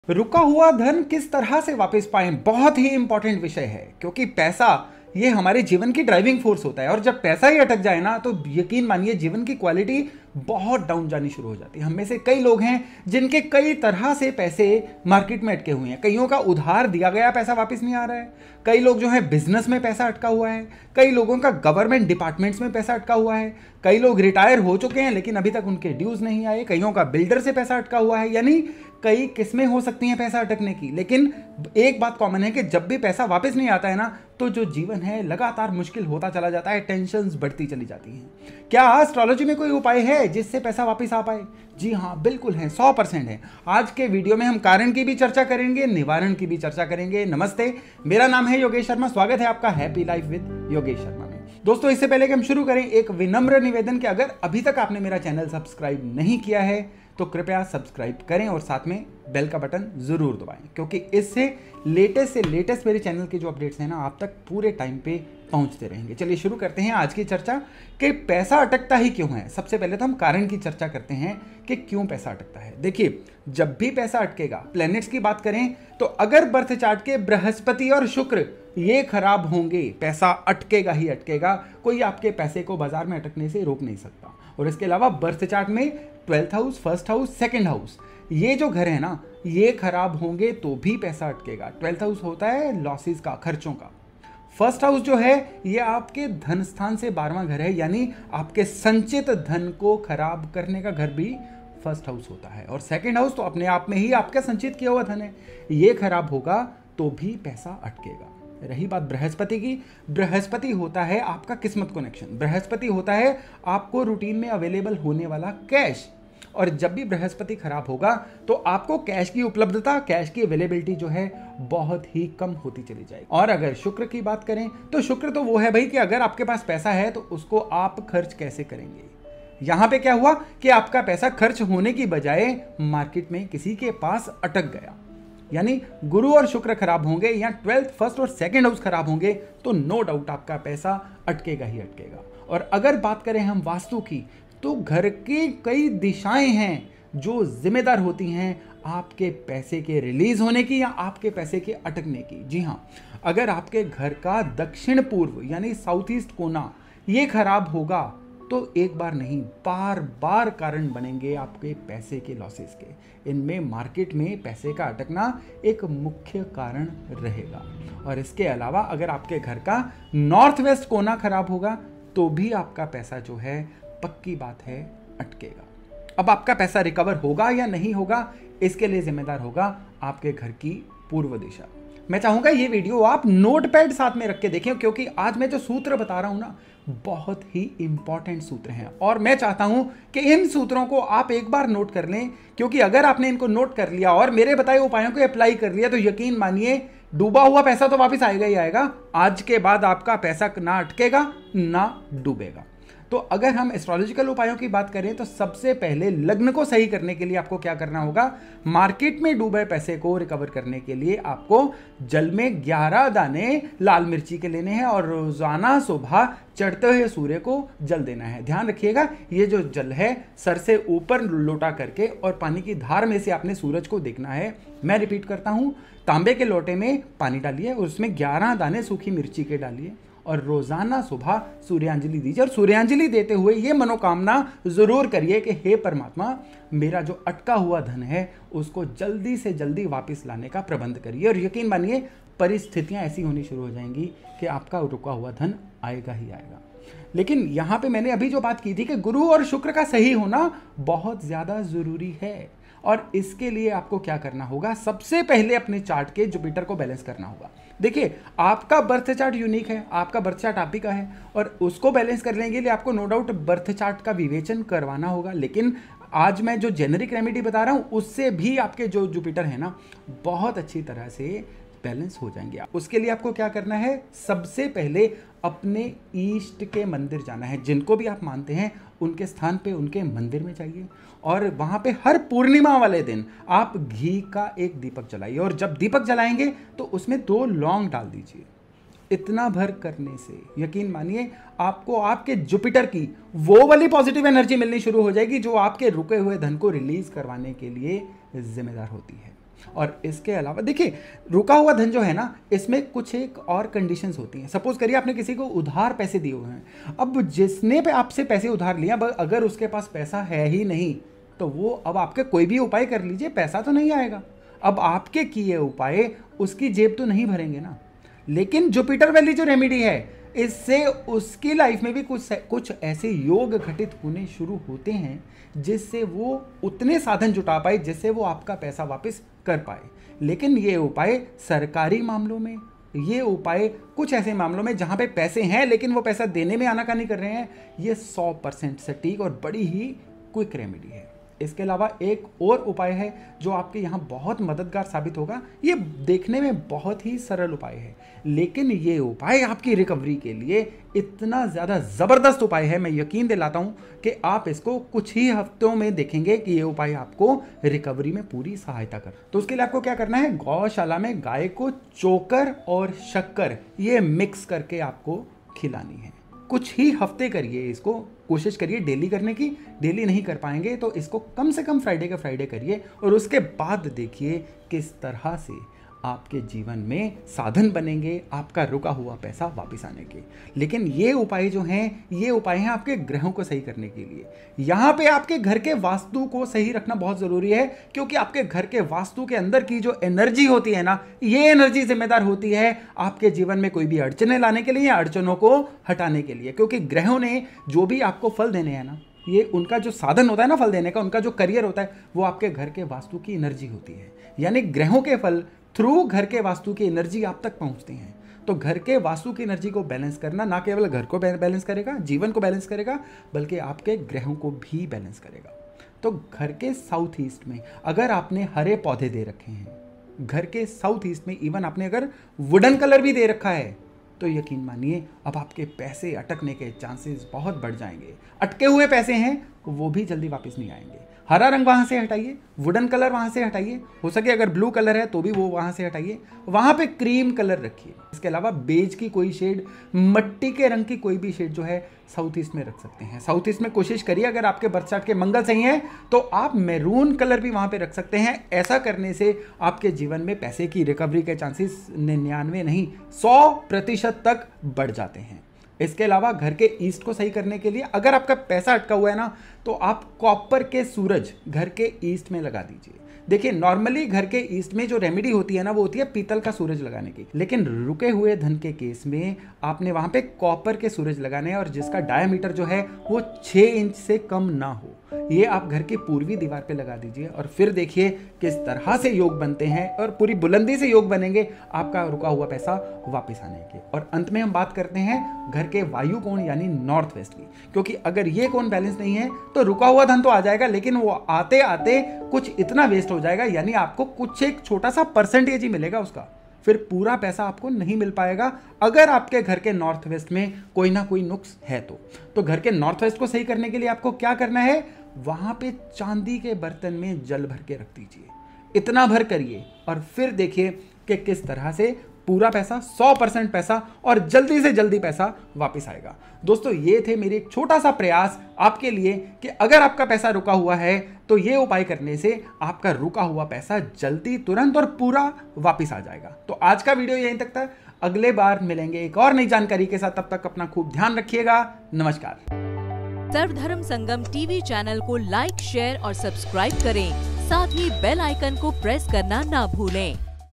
रुका हुआ धन किस तरह से वापस पाएं, बहुत ही इंपॉर्टेंट विषय है क्योंकि पैसा ये हमारे जीवन की ड्राइविंग फोर्स होता है और जब पैसा ही अटक जाए ना तो यकीन मानिए जीवन की क्वालिटी बहुत डाउन जानी शुरू हो जाती है। हम में से कई लोग हैं जिनके कई तरह से पैसे मार्केट में अटके हुए हैं। कईयों का उधार दिया गया पैसा वापस नहीं आ रहा है, कई लोग जो है बिजनेस में पैसा अटका हुआ है, कई लोगों का गवर्नमेंट डिपार्टमेंट्स में पैसा अटका हुआ है, कई लोग रिटायर हो चुके हैं लेकिन अभी तक उनके ड्यूज नहीं आए, कईयों का बिल्डर से पैसा अटका हुआ है। यानी कई किस्में हो सकती हैं पैसा अटकने की, लेकिन एक बात कॉमन है कि जब भी पैसा वापस नहीं आता है ना तो जो जीवन है लगातार मुश्किल होता चला जाता है, टेंशन्स बढ़ती चली जाती हैं। क्या एस्ट्रोलॉजी में कोई उपाय है जिससे पैसा वापस आ पाए? जी हाँ, बिल्कुल है, 100% है। आज के वीडियो में हम कारण की भी चर्चा करेंगे, निवारण की भी चर्चा करेंगे। नमस्ते, मेरा नाम है योगेश शर्मा, स्वागत है आपका happy life with Yogesh Sharma में। दोस्तों, इससे पहले कि हम शुरू करें एक विनम्र निवेदन कि अगर अभी तक आपने मेरा चैनल सब्सक्राइब नहीं किया है तो कृपया सब्सक्राइब करें और साथ में बेल का बटन जरूर दबाएं क्योंकि इससे लेटेस्ट मेरे चैनल के जो अपडेट्स हैं ना आप तक पूरे टाइम पे पहुंचते रहेंगे। चलिए शुरू करते हैं आज की चर्चा कि पैसा अटकता ही क्यों है। सबसे पहले तो हम कारण की चर्चा करते हैं कि क्यों पैसा अटकता है। देखिए, जब भी पैसा अटकेगा, प्लैनेट्स की बात करें तो अगर बर्थ चार्ट के बृहस्पति और शुक्र ये खराब होंगे, पैसा अटकेगा ही अटकेगा। कोई आपके पैसे को बाजार में अटकने से रोक नहीं सकता। और इसके अलावा बर्थ चार्ट में 12th house, first house, second house, ये जो घर है ना ये खराब होंगे तो भी पैसा अटकेगा। 12th हाउस होता है लॉसेस का, खर्चों का। फर्स्ट हाउस जो है ये आपके धन स्थान से 12वां घर है, यानी आपके संचित धन को खराब करने का घर भी फर्स्ट हाउस होता है। और सेकंड हाउस तो अपने आप में ही आपका संचित किया हुआ धन है, ये खराब होगा तो भी पैसा अटकेगा। रही बात बृहस्पति की, बृहस्पति होता है आपका किस्मत कनेक्शन, बृहस्पति होता है आपको रूटीन में अवेलेबल होने वाला कैश। और जब भी बृहस्पति खराब होगा तो आपको कैश की उपलब्धता, कैश की अवेलेबिलिटी जो है बहुत ही कम होती चली जाएगी। और अगर शुक्र की बात करें तो शुक्र तो वो है भाई कि अगर आपके पास पैसा है तो उसको आप खर्च कैसे करेंगे। यहां पे क्या हुआ कि आपका पैसा खर्च होने की बजाय मार्केट में किसी के पास अटक गया। यानी गुरु और शुक्र खराब होंगे या 12th, फर्स्ट और सेकंड हाउस खराब होंगे तो नो डाउट आपका पैसा अटकेगा ही अटकेगा। और अगर बात करें हम वास्तु की तो घर की कई दिशाएं हैं जो जिम्मेदार होती हैं आपके पैसे के रिलीज होने की या आपके पैसे के अटकने की। जी हाँ, अगर आपके घर का दक्षिण पूर्व यानी साउथ ईस्ट कोना ये खराब होगा तो एक बार नहीं बार बार कारण बनेंगे आपके पैसे के लॉसेस के। इनमें मार्केट में पैसे का अटकना एक मुख्य कारण रहेगा। और इसके अलावा अगर आपके घर का नॉर्थ वेस्ट कोना खराब होगा तो भी आपका पैसा जो है पक्की बात है अटकेगा। अब आपका पैसा रिकवर होगा या नहीं होगा इसके लिए जिम्मेदार होगा आपके घर की पूर्व दिशा। मैं चाहूंगा ये वीडियो आप नोटपैड साथ में रख के देखें क्योंकि आज मैं जो सूत्र बता रहा हूं ना बहुत ही इंपॉर्टेंट सूत्र हैं और मैं चाहता हूं कि इन सूत्रों को आप एक बार नोट कर लें क्योंकि अगर आपने इनको नोट कर लिया और मेरे बताए उपायों को अप्लाई कर लिया तो यकीन मानिए डूबा हुआ पैसा तो वापस आएगा ही आएगा। आज के बाद आपका पैसा ना अटकेगा ना डूबेगा। तो अगर हम एस्ट्रोलॉजिकल उपायों की बात करें तो सबसे पहले लग्न को सही करने के लिए आपको क्या करना होगा, मार्केट में डूबे पैसे को रिकवर करने के लिए आपको जल में 11 दाने लाल मिर्ची के लेने हैं और रोजाना सुबह चढ़ते हुए सूर्य को जल देना है। ध्यान रखिएगा ये जो जल है सर से ऊपर लोटा करके और पानी की धार में से आपने सूरज को देखना है। मैं रिपीट करता हूं, तांबे के लोटे में पानी डालिए और उसमें 11 दाने सूखी मिर्ची के डालिए और रोजाना सुबह सूर्यांजलि दीजिए। और सूर्यांजलि देते हुए ये मनोकामना जरूर करिए कि हे परमात्मा, मेरा जो अटका हुआ धन है उसको जल्दी से जल्दी वापस लाने का प्रबंध करिए। और यकीन मानिए परिस्थितियां ऐसी होनी शुरू हो जाएंगी कि आपका रुका हुआ धन आएगा ही आएगा। लेकिन यहाँ पे मैंने अभी जो बात की थी कि गुरु और शुक्र का सही होना बहुत ज्यादा जरूरी है और इसके लिए आपको क्या करना होगा, सबसे पहले अपने चार्ट के जुपिटर को बैलेंस करना होगा। देखिए, आपका बर्थ चार्ट यूनिक है, आपका बर्थ चार्ट आप ही का है और उसको बैलेंस करने के लिए आपको नो डाउट बर्थ चार्ट का विवेचन करवाना होगा। लेकिन आज मैं जो जेनरिक रेमेडी बता रहा हूं उससे भी आपके जो जुपिटर है ना बहुत अच्छी तरह से बैलेंस हो जाएंगे। उसके लिए आपको क्या करना है, सबसे पहले अपने ईष्ट के मंदिर जाना है। जिनको भी आप मानते हैं उनके स्थान पे, उनके मंदिर में जाइए और वहां पे हर पूर्णिमा वाले दिन आप घी का एक दीपक जलाइए और जब दीपक जलाएंगे तो उसमें 2 लौंग डाल दीजिए। इतना भर करने से यकीन मानिए आपको आपके जुपिटर की वो वाली पॉजिटिव एनर्जी मिलनी शुरू हो जाएगी जो आपके रुके हुए धन को रिलीज करवाने के लिए जिम्मेदार होती है। और इसके अलावा देखिए, रुका हुआ धन जो है ना, इसमें कुछ एक और कंडीशंस होती हैं। सपोज करिए आपने किसी को उधार पैसे दिए हुए हैं, अब जिसने पे आपसे पैसे उधार लिया, अगर उसके पास पैसा है ही नहीं, तो वो अब आपके कोई भी उपाय कर लीजिए, पैसा तो नहीं आएगा। अब आपके किए उपाय उसकी जेब तो नहीं भरेंगे ना। लेकिन जुपिटर वैली जो रेमेडी है, इससे उसकी लाइफ में भी कुछ ऐसे योग घटित होने शुरू होते हैं जिससे वो उतने साधन जुटा पाए जिससे वो आपका पैसा वापस कर पाए। लेकिन ये उपाय सरकारी मामलों में, ये उपाय कुछ ऐसे मामलों में जहां पे पैसे हैं लेकिन वो पैसा देने में आनाकानी कर रहे हैं, ये 100% सटीक और बड़ी ही क्विक रेमेडी है। इसके अलावा एक और उपाय है जो आपके यहाँ बहुत मददगार साबित होगा। ये देखने में बहुत ही सरल उपाय है, लेकिन ये उपाय आपकी रिकवरी के लिए इतना ज़्यादा ज़बरदस्त उपाय है, मैं यकीन दिलाता हूँ कि आप इसको कुछ ही हफ्तों में देखेंगे कि ये उपाय आपको रिकवरी में पूरी सहायता कर। तो उसके लिए आपको क्या करना है, गौशाला में गाय को चोकर और शक्कर ये मिक्स करके आपको खिलानी है। कुछ ही हफ्ते करिए इसको, कोशिश करिए डेली करने की। डेली नहीं कर पाएंगे तो इसको कम से कम फ्राइडे का फ्राइडे करिए, और उसके बाद देखिए किस तरह से आपके जीवन में साधन बनेंगे आपका रुका हुआ पैसा वापस आने के। लेकिन ये उपाय जो हैं, ये उपाय हैं आपके ग्रहों को सही करने के लिए। यहाँ पे आपके घर के वास्तु को सही रखना बहुत ज़रूरी है, क्योंकि आपके घर के वास्तु के अंदर की जो एनर्जी होती है ना, ये एनर्जी जिम्मेदार होती है आपके जीवन में कोई भी अड़चने लाने के लिए या अड़चनों को हटाने के लिए। क्योंकि ग्रहों ने जो भी आपको फल देने हैं ना, ये उनका जो साधन होता है ना फल देने का, उनका जो करियर होता है, वो आपके घर के वास्तु की एनर्जी होती है। यानी ग्रहों के फल थ्रू घर के वास्तु की एनर्जी आप तक पहुंचती हैं। तो घर के वास्तु की एनर्जी को बैलेंस करना ना केवल घर को बैलेंस करेगा, जीवन को बैलेंस करेगा, बल्कि आपके ग्रहों को भी बैलेंस करेगा। तो घर के साउथ ईस्ट में अगर आपने हरे पौधे दे रखे हैं, घर के साउथ ईस्ट में इवन आपने अगर वुडन कलर भी दे रखा है, तो यकीन मानिए अब आपके पैसे अटकने के चांसेस बहुत बढ़ जाएंगे। अटके हुए पैसे हैं वो भी जल्दी वापस नहीं आएंगे। हरा रंग वहाँ से हटाइए, वुडन कलर वहाँ से हटाइए, हो सके अगर ब्लू कलर है तो भी वो वहाँ से हटाइए, वहाँ पे क्रीम कलर रखिए। इसके अलावा बेज की कोई शेड, मट्टी के रंग की कोई भी शेड जो है साउथ ईस्ट में रख सकते हैं। साउथ ईस्ट में कोशिश करिए, अगर आपके बर्थ चार्ट के मंगल सही है तो आप मैरून कलर भी वहाँ पे रख सकते हैं। ऐसा करने से आपके जीवन में पैसे की रिकवरी के चांसेस 99 नहीं 100% तक बढ़ जाते हैं। इसके अलावा घर के ईस्ट को सही करने के लिए अगर आपका पैसा अटका हुआ है ना, तो आप कॉपर के सूरज घर के ईस्ट में लगा दीजिए। देखिए नॉर्मली घर के ईस्ट में जो रेमेडी होती है ना, वो होती है पीतल का सूरज लगाने की, लेकिन रुके हुए धन के केस में आपने वहां पे कॉपर के सूरज लगाने हैं, और जिसका डायमीटर जो है वो 6 इंच से कम ना हो। ये आप घर की पूर्वी दीवार पे लगा दीजिए, और फिर देखिए किस तरह से योग बनते हैं, और पूरी बुलंदी से योग बनेंगे आपका रुका हुआ पैसा वापस आने के। और अंत में हम बात करते हैं घर के वायु कोण यानी नॉर्थ वेस्ट की, क्योंकि अगर ये कोण बैलेंस नहीं है तो रुका हुआ धन तो आ जाएगा, लेकिन वो आते आते कुछ इतना वेस्ट हो जाएगा, यानी आपको कुछ एक छोटा सा परसेंटेज ही मिलेगा उसका, फिर पूरा पैसा आपको नहीं मिल पाएगा अगर आपके घर के नॉर्थ वेस्ट में कोई ना कोई नुक्स है तो घर के नॉर्थ वेस्ट को सही करने के लिए आपको क्या करना है, वहां पे चांदी के बर्तन में जल भर के रख दीजिए, इतना भर करिए, और फिर देखिए कि किस तरह से पूरा पैसा 100% पैसा और जल्दी से जल्दी पैसा वापस आएगा। दोस्तों ये थे मेरे एक छोटा सा प्रयास आपके लिए कि अगर आपका पैसा रुका हुआ है तो ये उपाय करने से आपका रुका हुआ पैसा जल्दी, तुरंत और पूरा वापस आ जाएगा। तो आज का वीडियो यहीं तक था, अगले बार मिलेंगे एक और नई जानकारी के साथ, तब तक अपना खूब ध्यान रखिएगा। नमस्कार। सर्वधर्म संगम टीवी चैनल को लाइक, शेयर और सब्सक्राइब करें, साथ ही बेल आइकन को प्रेस करना ना भूलें।